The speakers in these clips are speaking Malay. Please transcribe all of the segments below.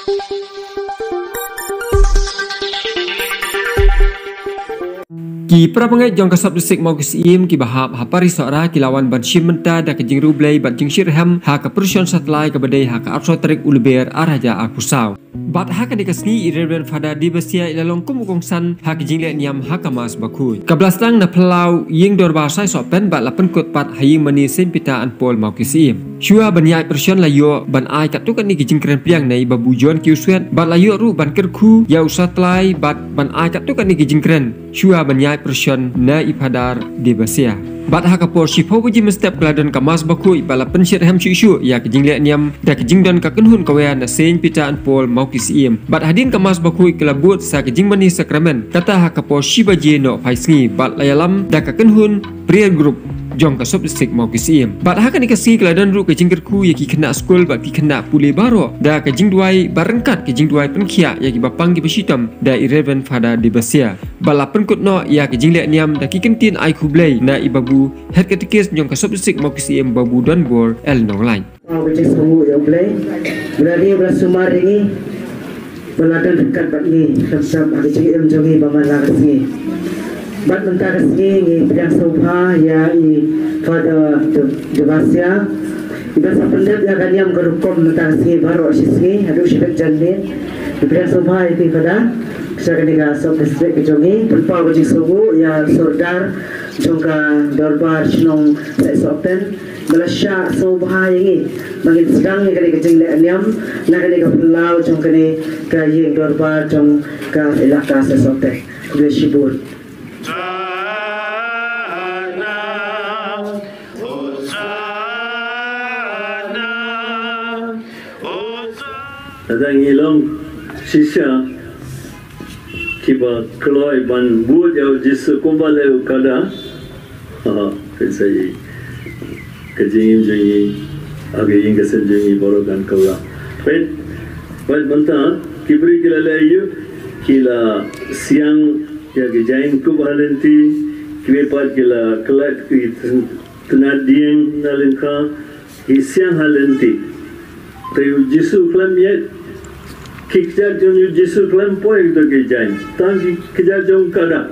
Ki prapangai jong kasab desik mau kesim ki bahap hapari sora ki lawan ban shimenta da kejing rublei ban jing shirham ha ka persion satlai ka badai ha ka arso tarik ulber araja akusau bat ha ka dikasni ireben fada di besia ilalong kumukong san ha kejing le niam ha ka mas bakui ka blastang na pelau ying dor ba sai so pen bat lapen kot pat haying mani sempita an pol mau kesim shua ban yai persion layo ban ai ka tukan ni kejing kren piang nei babu jon ki uswet bat layo ru ban kerku yau satlai bat ban ai ka tukan ni kejing kren shua ban yai persion na ipadar di besia bat ha ka por shipo buji mestep gladan ka mas bakui bala pensyet ham shu ya kejing le niam da kejing don ka kenhun kawe na sen pita an pol mau kisim bat hadin ka mas bakui kelabut sa kejing mani sakramen kata ha ka por shibaji no phaisngi bat layalam da ka kenhun prayer group jong ka sob disik mau kisim bat ha ka ni kasi gladan ru kejing kerku ya ki kena skul bat ki kena pule baro da kejing duai barengkat kejing duai penkhia ya ki bapang ki besitam da irreven fada di besia bala penkut no ya kejing le niam da ki kentin ai kublei na ibabu het ketikis jong ka sob disik mau kisim babu don bor el nong lain Wajib semua yang boleh berani bersumar ini beladan dekat bat ni sebab ada cik jongi bamalah kesini bat mentah kesini ni pedang sobha ya i pada devasia iba sapendep ya kalian gerukom mentah kesini baru sini ada syikat jandin pedang sobha itu pada saya kena sob distrik jongi tanpa wajib semua ya sordar jongka dorbar senong saya sopen belasya sobha ini bagi sedang yang kena kecing le niam nak kena ke pulau jong kena ke yeng dorbar jong ke ilaka sesote boleh sibur ada ngilong sisa kiba keloi ban buat jauh jisu kumbale kada saya kejing jengi age ing kesen jengi borogan kaula pet banta kibri kila layu kila siang ya gejain ku balenti kibe pat kila kelak tenadien nalenka siang halenti tayu jisu klam yet kikjar jong jisu klam poy to gejain tangi kikjar jong kada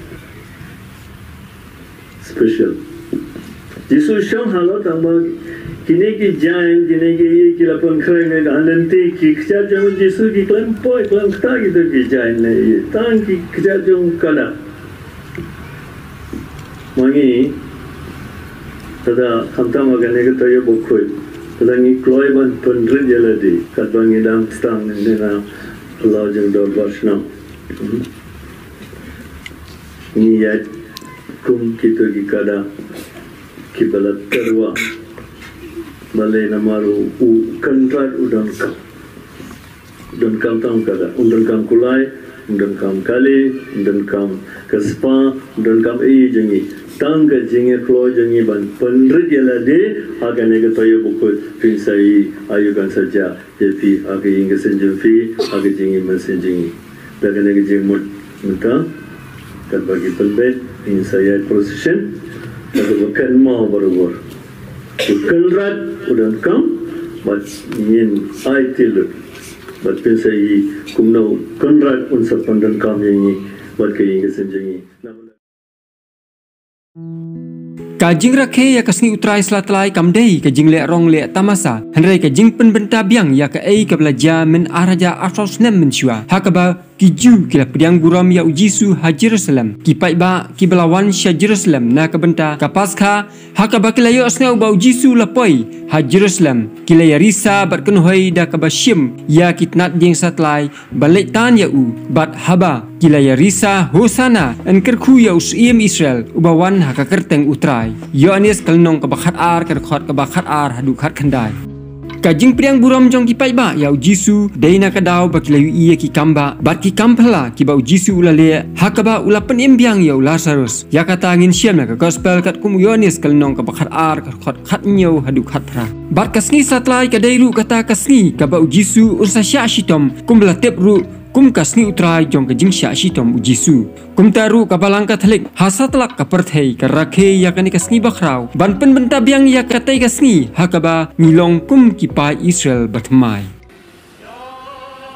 special jisu shang halo tamba kini ki jain kini ki ye ki lapon khreng ne halenti ki kikjar jong jisu ki klam poy klam ta ki to ki jain ne ye tangi kikjar jong kada mangi tada khamta magane ke to ye bokhoi tada ni kloi ban pandrit yaladi katbangi dam stang ne na Allah jeng dor varsna ni ya kum kito ki kada ki balat karwa balai namaru u kontrak udan kam tang kada udan kam kulai udan kam kali udan kam kaspa udan kam jengi tang ka jengi klo jengi ban pandrit yalade agane ka toyo bukut pinsai ayugan saja jepi age inga senjepi age jengi mensenjengi dagane ka jeng muta kat bagi penbet pinsai procession kalau bukan mau berubah, bukan rat udah kam, but yin aitil, but pensai kumno konrat unsur pandan kami ini, but kaya kesenjangi. Kajing rakhe ya kasni utrai selatlai kamdei kajing le rong le tamasa henrai kajing penbenta biang ya ka ei ka belajar men araja asos nem mensyua hakaba kiju kila pediang buram ya ujisu ha Jerusalem ki paiba ki belawan sya Jerusalem na ka benta ka paskha hakaba kila yo asna ba ujisu lapoi ha Jerusalem kila ya risa bat kenhoi da ka bashim ya kitnat jeng satlai balik tan ya u bat haba kila ya risa hosana en kerku ya usim Israel ubawan ha ka kerteng utrai yo anis kalnong ka bakhat ar ka khot ka bakhat ar hadu khat khandai kajing priang buram jong ki paiba ya ujisu deina kadau bakilayu iya ki kamba bat ki kampala ki ba ujisu ulale hakaba ulapen imbiang ya Lazarus ya kata angin siam ka gospel kat kum yonis kalnong ka bakhat ar ka khot khat nyo hadu khat pra bat kasni satlai ka dairu kata kasni ka ba ujisu ursa sya shitom kum belatep ru kum kasni utrai jong kajing sya shitom ujisu kum taru kabalang katlik hasatlak kaperthei karakhe ya kani kasni bakrau ban pen benta biang ya katai kasni hakaba ngilong kum kipai Israel batmai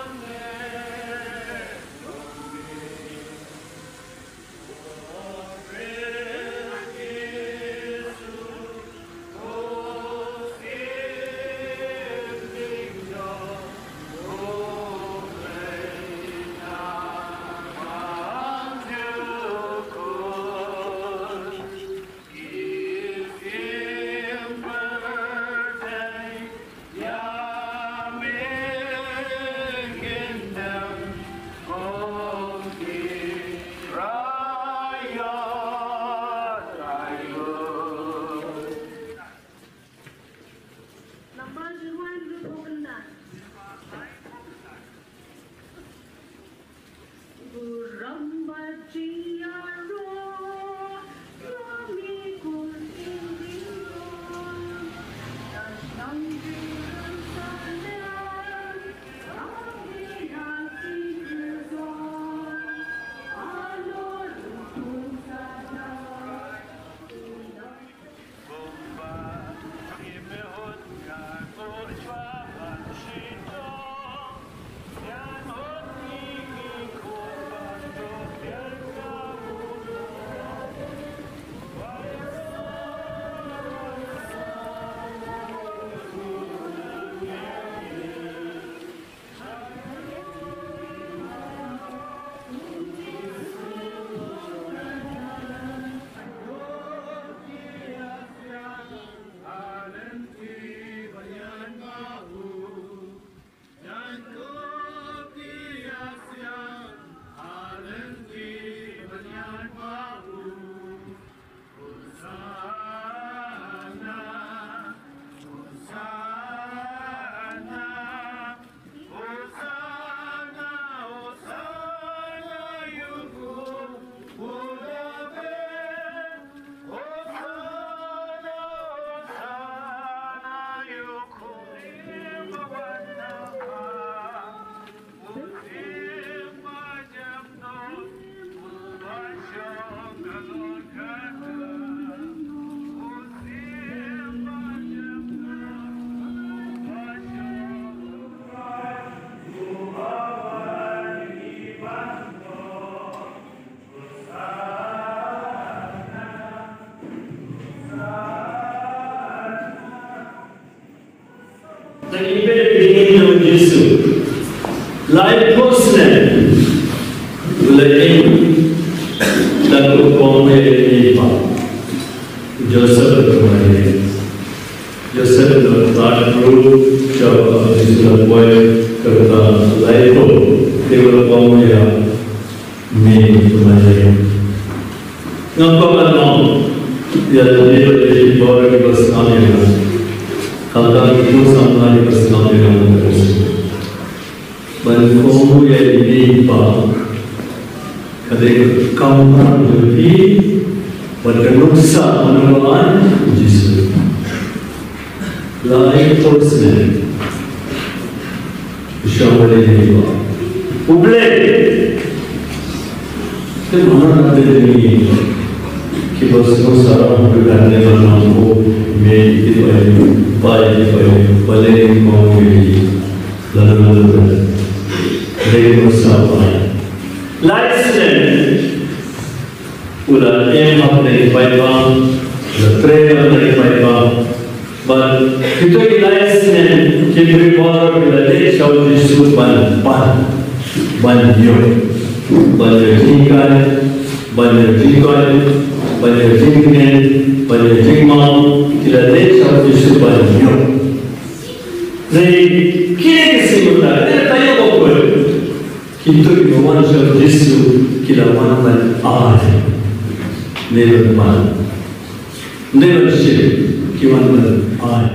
yang Yesus lain personal lain dan hukum ini pak Joseph kemarin Joseph berkata dulu jawab Yesus boy kata lain tu dia hukum yang ini kemarin ngapa kan dia dari bawah di bersama kalau itu sama di bersama dengan bantu ya ini pak kadang kamu jadi berkenuksa menemukan Yesus lain person bersama ini pak publik kemana ada ini kita semua sekarang bergandeng dengan me itu baik balik mau lalu dari bersama lifestyle udah emak dari baiklah udah trainer dari baiklah but kita di lifestyle kita berbuat bila dia show Yesus ban yo banyak tinggal banyak jingnen, banyak jingmal, tidak ada satu Yesus banyak. Jadi kira kesimpulan, kita tanya apa? Kita iman satu Yesus, kita mana ada, never man, never share, kita mana ada.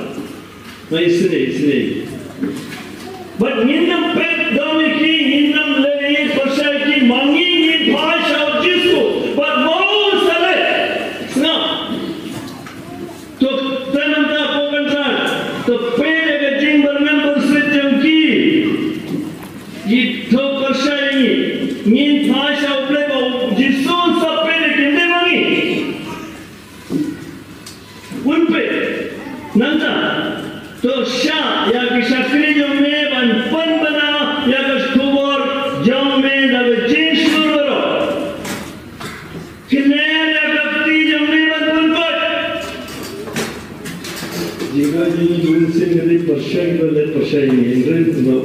But in the pet, Domiki, in the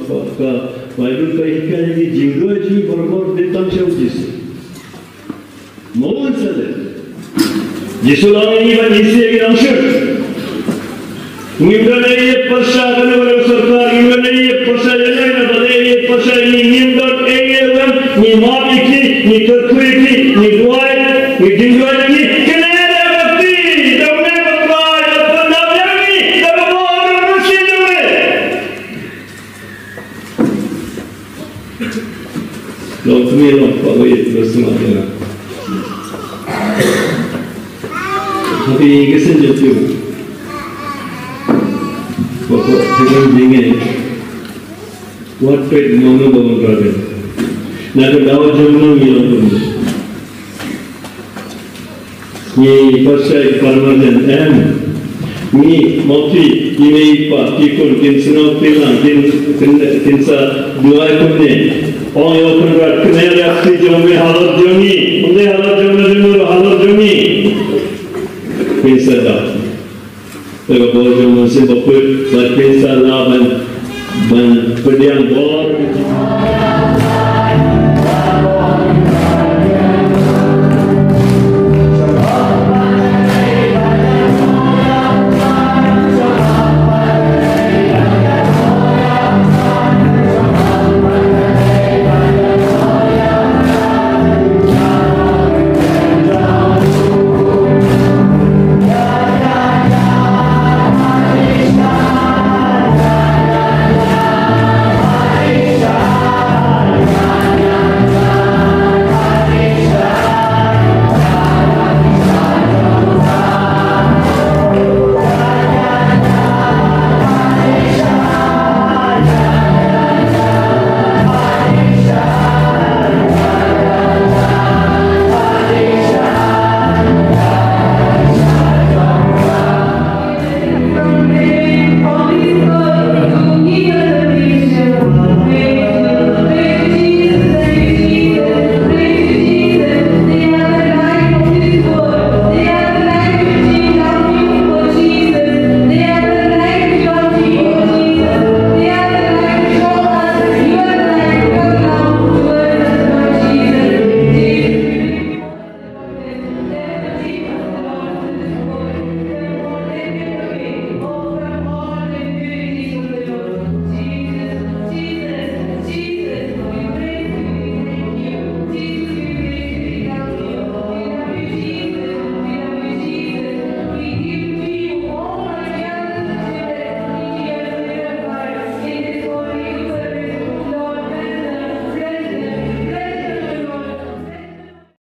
Baru kaitan ini jingga ji berbor detang siapa Yesus. Mohon saja. Yesus orang ini ban isi lagi langsung. Mungkin ini persa kerana baru serta, mungkin ini persa yang lain, pada ini persa ini nimbat engelan, ni maaf iki, ni terku iki, ni buat, ni jingga ini. Kenapa berarti? Jangan berbuat, jangan lagi, jangan buat bersih juga. Lalu kami Pak Wahid bersama dengan tapi kesenjat juga Bapak dengan dingin What-pet mono bangun kerana nak dawa jumlah milang pun ni pasai permanent M ni mati ini pak tikun tinsenau tilang tinsa dua pun ni orang yang pernah kenal reaksi jombe halat jomi onde halat jombe halat jomi pensa dah kalau boleh masih bapak pensa lah ban pediang bor